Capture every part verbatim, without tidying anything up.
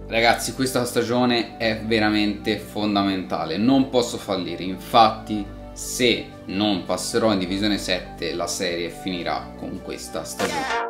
Ragazzi, questa stagione è veramente fondamentale, non posso fallire, infatti se non passerò in divisione sette la serie finirà con questa stagione.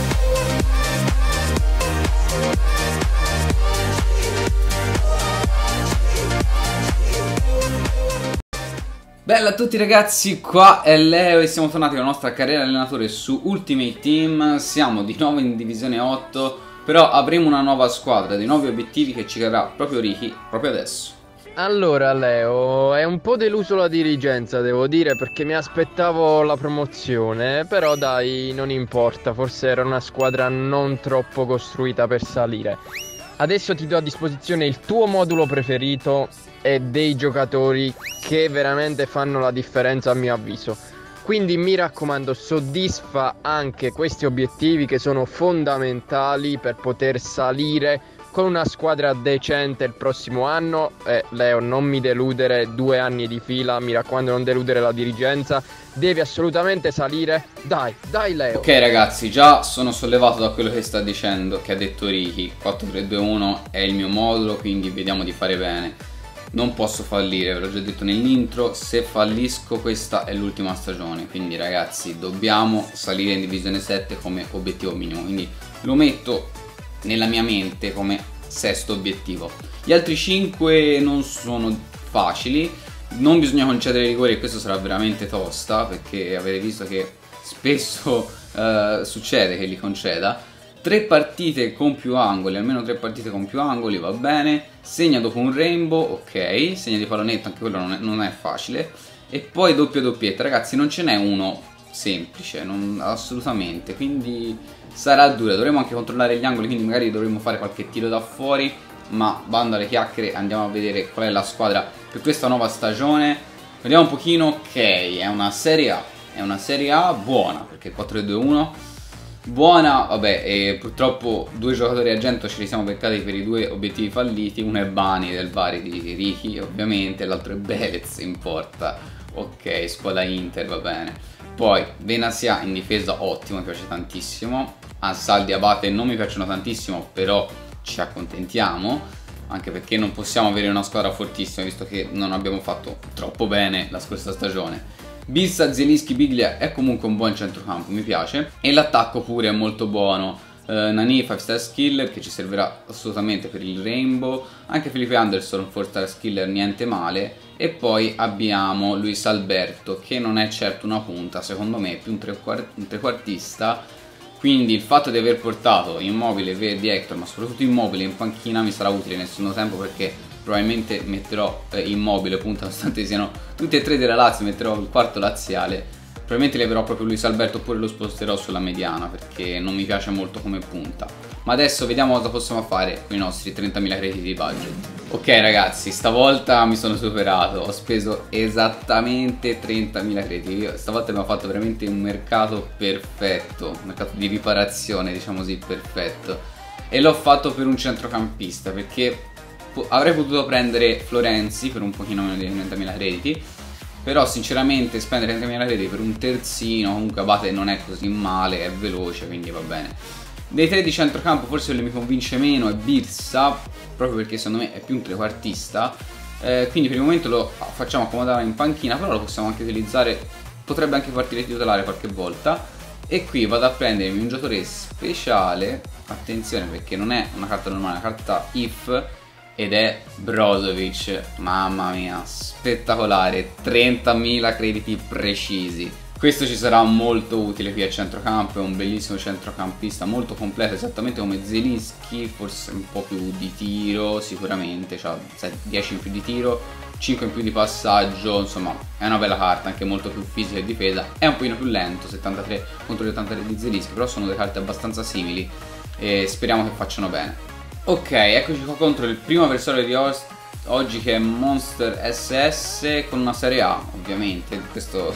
Bella a tutti ragazzi, qua è Leo e siamo tornati alla nostra carriera allenatore su Ultimate Team. Siamo di nuovo in divisione otto, però avremo una nuova squadra, dei nuovi obiettivi che ci darà proprio Ricky proprio adesso. Allora Leo, è un po' deluso la dirigenza devo dire, perché mi aspettavo la promozione, però dai, non importa, forse era una squadra non troppo costruita per salire. Adesso ti do a disposizione il tuo modulo preferito e dei giocatori che veramente fanno la differenza a mio avviso. Quindi mi raccomando, soddisfa anche questi obiettivi che sono fondamentali per poter salire con una squadra decente il prossimo anno. E Leo, non mi deludere due anni di fila, mi raccomando, non deludere la dirigenza, devi assolutamente salire. Dai, dai Leo. Ok ragazzi, già sono sollevato da quello che sta dicendo, che ha detto Ricky. quattro tre due uno è il mio modulo, quindi vediamo di fare bene. Non posso fallire, ve l'ho già detto nell'intro, se fallisco questa è l'ultima stagione. Quindi ragazzi, dobbiamo salire in divisione sette come obiettivo minimo, quindi lo metto nella mia mente come sesto obiettivo. Gli altri cinque non sono facili, non bisogna concedere rigori e questo sarà veramente tosta, perché avete visto che spesso uh, succede che li conceda. Tre partite con più angoli, almeno tre partite con più angoli, va bene. Segna dopo un rainbow, ok. Segna di pallonetto, anche quello non è, non è facile. E poi doppia doppietta, ragazzi, non ce n'è uno semplice, non, assolutamente. Quindi sarà dura, dovremo anche controllare gli angoli, quindi magari dovremo fare qualche tiro da fuori. Ma bando alle chiacchiere, andiamo a vedere qual è la squadra per questa nuova stagione. Vediamo un pochino, ok, è una Serie A. È una Serie A buona, perché quattro due uno buona, vabbè, e purtroppo due giocatori argento ce li siamo beccati per i due obiettivi falliti. Uno è Bani del Bari di Ricky, ovviamente, l'altro è Belez in porta. Ok, squadra Inter, va bene. Poi Benassia in difesa, ottimo, mi piace tantissimo. Ansaldi e Abate non mi piacciono tantissimo, però ci accontentiamo, anche perché non possiamo avere una squadra fortissima, visto che non abbiamo fatto troppo bene la scorsa stagione. Bilsa, Zielinski, Biglia è comunque un buon centrocampo, mi piace. E l'attacco pure è molto buono. uh, Nani cinque star skiller che ci servirà assolutamente per il rainbow. Anche Felipe Anderson four star skiller, niente male. E poi abbiamo Luis Alberto, che non è certo una punta, secondo me è più un, trequart un trequartista. Quindi il fatto di aver portato Immobile, Verdi, Hector, ma soprattutto Immobile in panchina mi sarà utile nel secondo tempo, perché probabilmente metterò eh, Immobile, punta, nonostante siano tutti e tre della Lazio, metterò il quarto laziale. Probabilmente leverò proprio Luis Alberto, oppure lo sposterò sulla mediana, perché non mi piace molto come punta. Ma adesso vediamo cosa possiamo fare con i nostri trentamila crediti di budget. Ok ragazzi, stavolta mi sono superato, ho speso esattamente trentamila crediti. Io stavolta abbiamo fatto veramente un mercato perfetto, un mercato di riparazione, diciamo così, perfetto. E l'ho fatto per un centrocampista, perché avrei potuto prendere Florenzi per un pochino meno di trentamila crediti, però sinceramente spendere trentamila crediti per un terzino, comunque Abate non è così male, è veloce, quindi va bene. Dei tre di centrocampo forse quello che mi convince meno è Birsa, proprio perché secondo me è più un trequartista, eh, quindi per il momento lo facciamo accomodare in panchina, però lo possiamo anche utilizzare, potrebbe anche partire titolare qualche volta. E qui vado a prendermi un giocatore speciale, attenzione perché non è una carta normale, è una carta I F, ed è Brozovic. Mamma mia, spettacolare, trentamila crediti precisi. Questo ci sarà molto utile qui a centrocampo, è un bellissimo centrocampista, molto completo, esattamente come Zielinski, forse un po' più di tiro sicuramente, cioè dieci in più di tiro, cinque in più di passaggio, insomma è una bella carta, anche molto più fisica e difesa. È un pochino più lento, settantatré contro gli ottantatré di Zielinski, però sono due carte abbastanza simili e speriamo che facciano bene. Ok, eccoci qua contro il primo avversario di oggi, che è Monster S S, con una Serie A, ovviamente. In questo,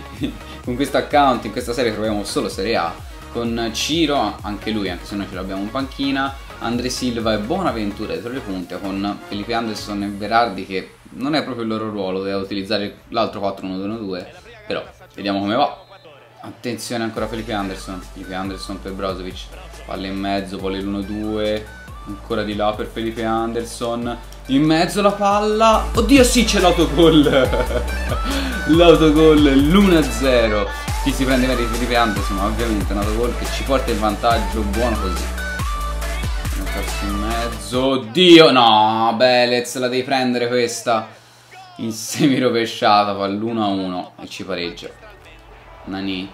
con questo account, in questa serie troviamo solo Serie A, con Ciro, anche lui, anche se noi ce l'abbiamo in panchina, Andre Silva e Bonaventura dietro le punte, con Felipe Anderson e Berardi, che non è proprio il loro ruolo, deve utilizzare l'altro quattro uno due due, però vediamo come va. Attenzione ancora Felipe Anderson, Felipe Anderson per Brozovic, palla in mezzo, poi l'uno due, Ancora di là per Felipe Anderson. In mezzo la palla. Oddio sì, c'è l'autogol. L'autogol, l'uno a zero. Chi si prende per Felipe Anderson, ovviamente un autogol che ci porta in vantaggio. Buono così. In mezzo. Oddio. No, Belez, la devi prendere questa. In semi rovesciata. Fa l'uno a uno e ci pareggia. Nani.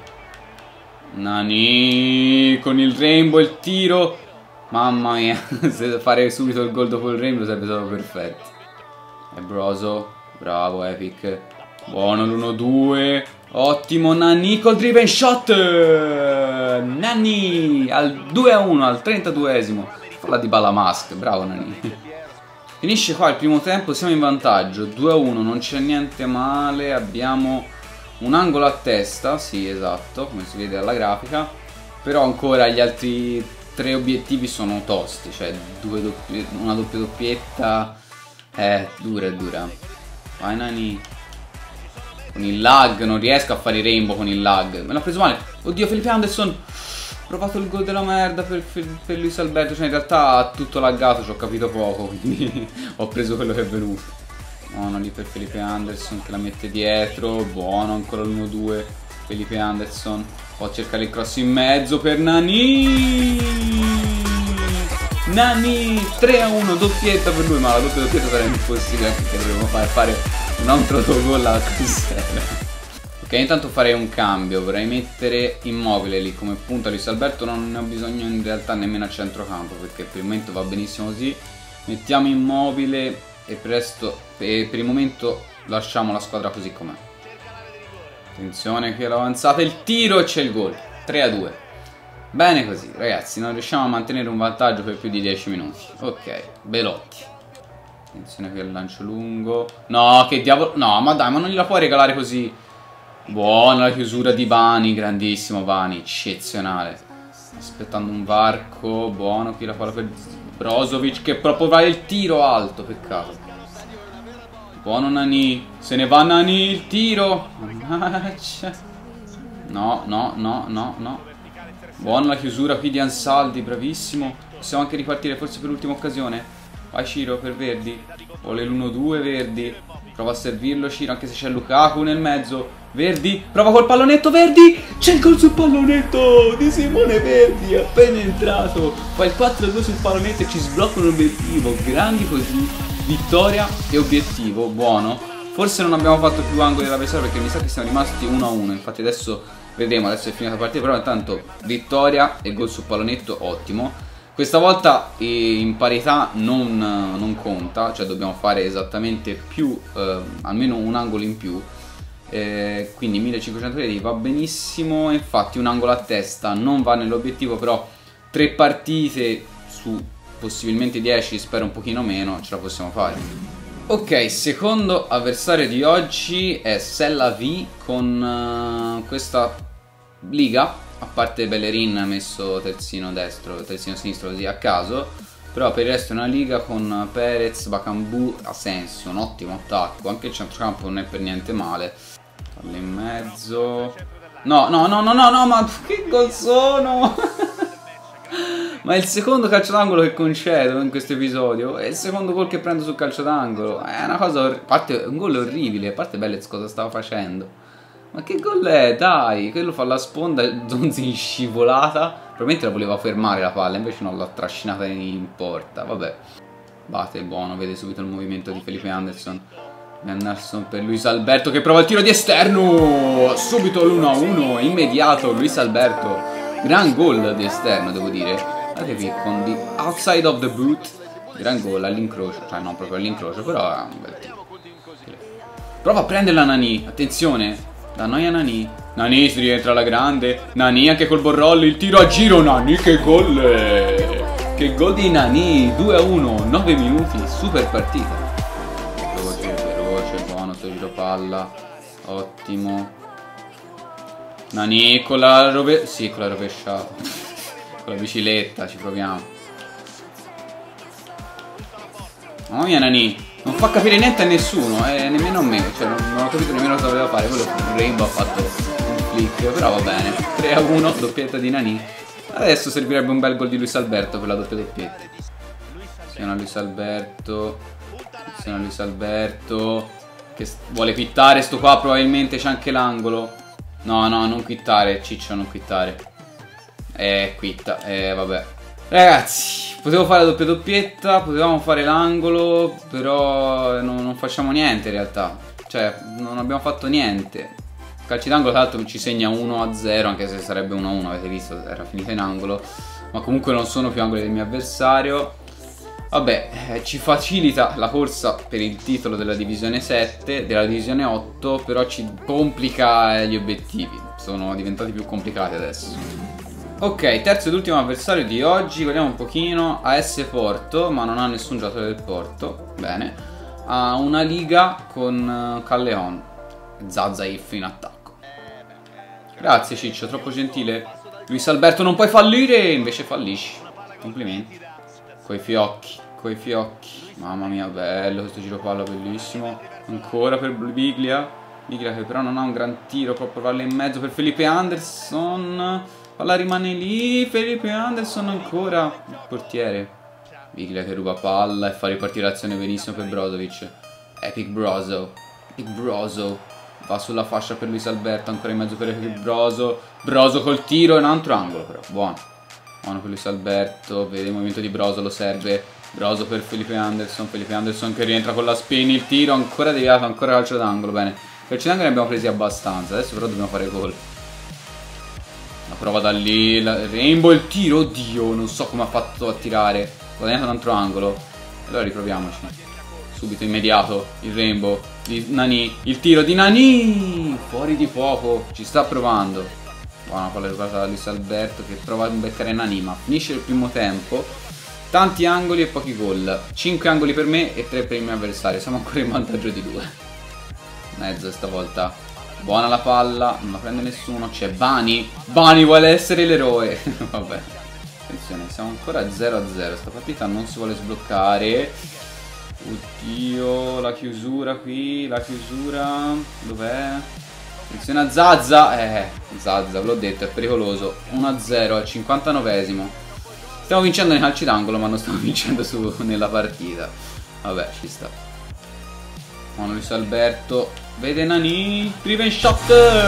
Nani. Con il rainbow, il tiro. Mamma mia, se fare subito il gol dopo il rainbow sarebbe stato perfetto. E Brozo, bravo Epic. Buono l'uno due. Ottimo Nani col driven shot. Nani al due a uno, al trentaduesimo. Falla di Bala Mask, bravo Nani. Finisce qua il primo tempo, siamo in vantaggio. due a uno, non c'è niente male. Abbiamo un angolo a testa, sì esatto, come si vede dalla grafica. Però ancora gli altri tre obiettivi sono tosti, cioè due doppie, una doppia doppietta è dura e dura. Vai Nani. Con il lag, non riesco a fare i rainbow con il lag. Me l'ha preso male. Oddio, Felipe Anderson. Ho provato il gol della merda per, per, per Luis Alberto. Cioè in realtà ha tutto laggato, ci ho capito poco, quindi ho preso quello che è venuto. Buono lì per Felipe Anderson che la mette dietro. Buono, ancora l'uno due. Felipe Anderson. Può cercare il cross in mezzo per Nani. Nani tre a uno, doppietta per lui. Ma la doppia doppietta sarà impossibile, anche che dovremmo fare, fare un altro autogol alla Crucella. Ok, intanto farei un cambio. Vorrei mettere Immobile lì come punta. Luis Alberto non ne ho bisogno in realtà nemmeno a centrocampo, perché per il momento va benissimo così. Mettiamo Immobile e presto, e per il momento lasciamo la squadra così com'è. Attenzione che l'avanzata, il tiro e c'è il gol. tre a due. Bene così, ragazzi, non riusciamo a mantenere un vantaggio per più di dieci minuti. Ok, Belotti. Attenzione che il lancio lungo. No, che diavolo. No, ma dai, ma non gliela puoi regalare così. Buona la chiusura di Bani, grandissimo Bani, eccezionale. Aspettando un varco, buono qui la palla per Brozovic che proprio va il tiro alto, peccato. Buono Nani, se ne va Nani, il tiro. No, no, no, no, no. Buona la chiusura qui di Ansaldi, bravissimo. Possiamo anche ripartire forse per l'ultima occasione. Vai Ciro per Verdi. Vuole l'uno due Verdi. Prova a servirlo Ciro anche se c'è Lukaku nel mezzo. Verdi, prova col pallonetto Verdi. C'è il gol sul pallonetto di Simone Verdi, appena entrato. Fa il quattro a due sul pallonetto e ci sblocca un obiettivo. Grandi così. Vittoria e obiettivo, buono. Forse non abbiamo fatto più angoli dell'avversario perché mi sa che siamo rimasti uno a uno. Infatti adesso vedremo, adesso è finita la partita. Però intanto vittoria e gol sul pallonetto, ottimo. Questa volta in parità non, non conta, cioè dobbiamo fare esattamente più, eh, almeno un angolo in più. eh, Quindi millecinquecento reti va benissimo. Infatti un angolo a testa non va nell'obiettivo, però tre partite su possibilmente dieci, spero un pochino meno, ce la possiamo fare. Ok, secondo avversario di oggi è Sella V con uh, questa liga, a parte Bellerin messo terzino destro, terzino sinistro così a caso, però per il resto è una liga con Perez, Bakambu, Asensio, un ottimo attacco, anche il centrocampo non è per niente male. Palla in mezzo. No, no, no, no, no, no, ma che gol sono? Ma è il secondo calcio d'angolo che concedo in questo episodio. È il secondo gol che prendo sul calcio d'angolo. È una cosa, a parte un gol orribile. A parte Bellez cosa stava facendo. Ma che gol è? Dai, quello fa la sponda, Zonzi in scivolata. Probabilmente la voleva fermare la palla, invece non l'ha trascinata in porta. Vabbè. Bate, buono, vede subito il movimento di Felipe Anderson. Anderson per Luis Alberto che prova il tiro di esterno. Subito l'uno a uno, immediato Luis Alberto. Gran gol di esterno, devo dire. Guardate qui con di outside of the boot. Gran gol all'incrocio, cioè non proprio all'incrocio, però è un bel tiro. Prova a prenderla Nani, attenzione. Da noi a Nani. Nani si rientra alla grande. Nani anche col Borrolli, il tiro a giro. Nani che gol è. Che gol di Nani, due a uno, nove minuti, super partita. Veloce, veloce, buono, giro palla. Ottimo. Nani con la rove... sì, con la rovesciata. Con la bicicletta, ci proviamo. Mamma mia Nani, non fa capire niente a nessuno, eh, nemmeno a me. Cioè non, non ho capito nemmeno cosa voleva fare. Quello Rainbow ha fatto un flick, però va bene. tre a uno, doppietta di Nani. Adesso servirebbe un bel gol di Luis Alberto per la doppia doppietta. Attenzione a Luis Alberto. Attenzione a Luis Alberto. Che vuole quittare sto qua, probabilmente c'è anche l'angolo. No, no, non quittare, Ciccio, non quittare. Eh, quitta, eh, vabbè. Ragazzi, potevo fare la doppia doppietta, potevamo fare l'angolo, però non, non facciamo niente in realtà. Cioè, non abbiamo fatto niente. Calci d'angolo tra l'altro ci segna uno a zero, anche se sarebbe uno a uno, avete visto, era finita in angolo. Ma comunque non sono più angoli del mio avversario. Vabbè, eh, ci facilita la corsa per il titolo della divisione sette, della divisione otto, però ci complica gli obiettivi. Sono diventati più complicati adesso. Ok, terzo ed ultimo avversario di oggi, guardiamo un pochino. A S Porto, ma non ha nessun giocatore del Porto. Bene. Ha una liga con Callejon. Zazaif in attacco. Grazie Ciccio, troppo gentile. Luis Alberto, non puoi fallire, invece fallisci. Complimenti. Coi fiocchi, coi fiocchi. Mamma mia, bello questo giro palla, bellissimo. Ancora per Biglia. Biglia che però non ha un gran tiro, può provarla in mezzo per Felipe Anderson. Palla rimane lì, Felipe Anderson ancora. Il portiere. Biglia che ruba palla e fa ripartire l'azione benissimo per Brozovic. Epic Brozo. Epic Brozo. Va sulla fascia per Luis Alberto, ancora in mezzo per Epic Brozo. Brozo col tiro in un altro angolo però, buono. Buono per Luis Alberto, vede il movimento di Brozo, lo serve. Brozo per Felipe Anderson, Felipe Anderson che rientra con la spin, il tiro ancora deviato, ancora calcio d'angolo, bene. Calci d'angolo ne abbiamo presi abbastanza, adesso però dobbiamo fare gol. La prova da lì, la Rainbow, il tiro, oddio, non so come ha fatto a tirare. Guadagnato un altro angolo. Allora riproviamoci. Subito, immediato, il Rainbow di Nani, il tiro di Nani, fuori di poco, ci sta provando. Buona palla rubata da Luis Alberto che prova a beccare Nani, ma finisce il primo tempo. Tanti angoli e pochi gol. cinque angoli per me e tre per il mio avversario. Siamo ancora in vantaggio di due. Mezzo stavolta. Buona la palla, non la prende nessuno. C'è Bani. Bani vuole essere l'eroe. Vabbè. Attenzione, siamo ancora zero a zero. Sta partita non si vuole sbloccare. Oddio, la chiusura qui. La chiusura. Dov'è? Attenzione a Zaza. Eh, Zaza, ve l'ho detto, è pericoloso. uno a zero al cinquantanovesimo. Stiamo vincendo nei calci d'angolo, ma non stiamo vincendo su, nella partita. Vabbè, ci sta. Buono Luis Alberto. Vede Nani. Driven shot.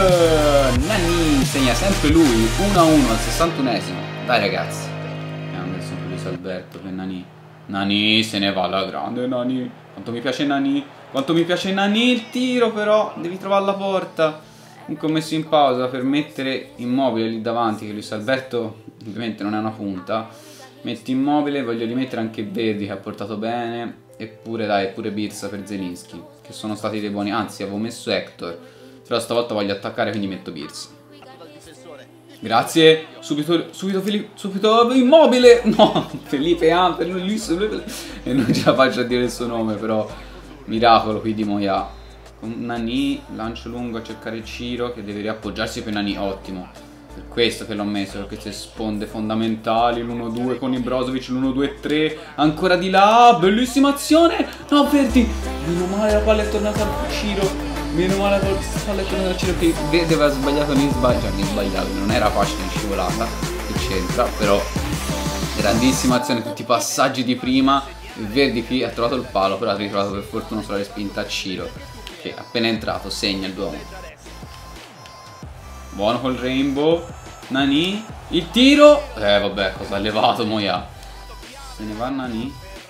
Nani segna sempre lui. uno a uno al sessantunesimo. Dai ragazzi. Anderson per Luis Alberto, per Nani. Nani se ne va alla grande. Nani. Quanto mi piace Nani. Quanto mi piace Nani. Il tiro però. Devi trovare la porta. Comunque ho messo in pausa per mettere Immobile lì davanti, che Luis Alberto ovviamente non è una punta. Metti Immobile, voglio rimettere anche Verdi che ha portato bene. Eppure dai, pure Birsa per Zelinski, che sono stati dei buoni. Anzi, avevo messo Hector, però stavolta voglio attaccare, quindi metto Birsa. Grazie. Subito, subito, Felipe, subito Immobile. No, Felipe Amper, Luis, e non ce la faccio a dire il suo nome, però miracolo qui di Moya. Con Nani, lancio lungo a cercare Ciro che deve riappoggiarsi per Nani, ottimo. Per questo che l'ho messo, per queste sponde fondamentali. L'uno due con i Brozovic, l'uno due tre. Ancora di là, bellissima azione. No, Verdi, meno male la palla è tornata a Ciro. Meno male la palla è tornata a Ciro, che Verdi aveva sbagliato lì, sbagliato, cioè, sbagliato, non era facile in scivolata, che c'entra, però grandissima azione, tutti i passaggi di prima. Il Verdi qui ha trovato il palo, però ha ritrovato per fortuna sulla respinta a Ciro, che appena entrato segna il due a uno. Buono col Rainbow. Nani. Il tiro. Eh vabbè, cosa ha levato Moya. Se ne va Nani.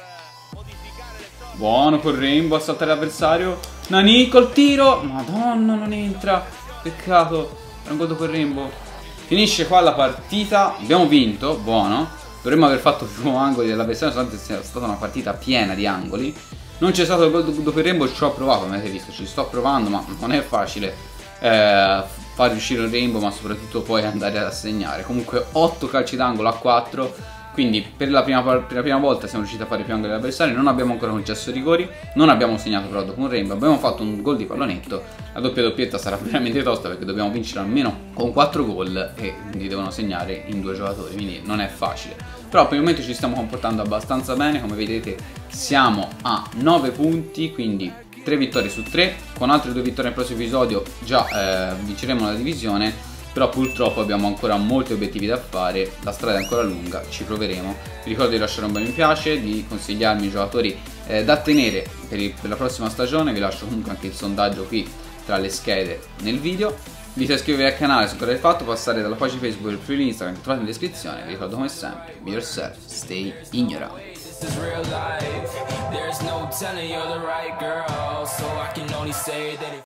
Buono col Rainbow a saltare l'avversario. Nani col tiro. Madonna, non entra. Peccato. Era un gol dopo il Rainbow. Finisce qua la partita. Abbiamo vinto. Buono. Dovremmo aver fatto più angoli dell'avversario, nonostante sia stata una partita piena di angoli. Non c'è stato il gol dopo il Rainbow. Ci ho provato, come avete visto. Ci sto provando, ma non è facile eh, far riuscire il Rainbow, ma soprattutto poi andare a segnare. Comunque otto calci d'angolo a quattro, quindi per la, prima, per la prima volta siamo riusciti a fare più angoli dell'avversario. Non abbiamo ancora concesso rigori, non abbiamo segnato però dopo un Rainbow, abbiamo fatto un gol di pallonetto. La doppia doppietta sarà veramente tosta perché dobbiamo vincere almeno con quattro gol e quindi devono segnare in due giocatori, quindi non è facile. Però per il momento ci stiamo comportando abbastanza bene, come vedete siamo a nove punti, quindi tre vittorie su tre, con altre due vittorie nel prossimo episodio già eh, vinceremo la divisione però purtroppo abbiamo ancora molti obiettivi da fare, la strada è ancora lunga, ci proveremo. Vi ricordo di lasciare un bel mi piace, di consigliarmi i giocatori eh, da tenere per, il, per la prossima stagione. Vi lascio comunque anche il sondaggio qui tra le schede nel video. Vi invito a iscrivervi al canale se ancora l'avete fatto, passare dalla pagina Facebook e il profilo Instagram che trovate in descrizione. Vi ricordo come sempre, be yourself, stay ignorant. This is real life. There's no telling you're the right girl, so I can only say that